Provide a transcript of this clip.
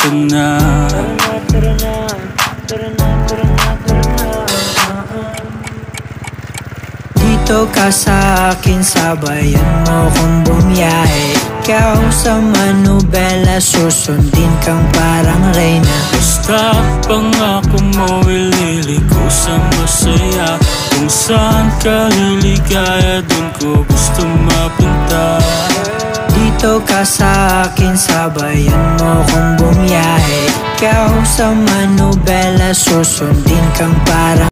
ka na. Tara na, tara na, tara na, tara na, tara na. Dito ka sa akin, sabayan mo kong bumiyahe. Ikaw sa manubela, susundin kang parang reyna. Basta pangako mo, ililiko sa masaya. Kung saan ka liligaya, dun ko gusto mapunta. Dito ka sa akin, sabayan mo kong bumiyahe. Ikaw sa manubela, susundin kang parang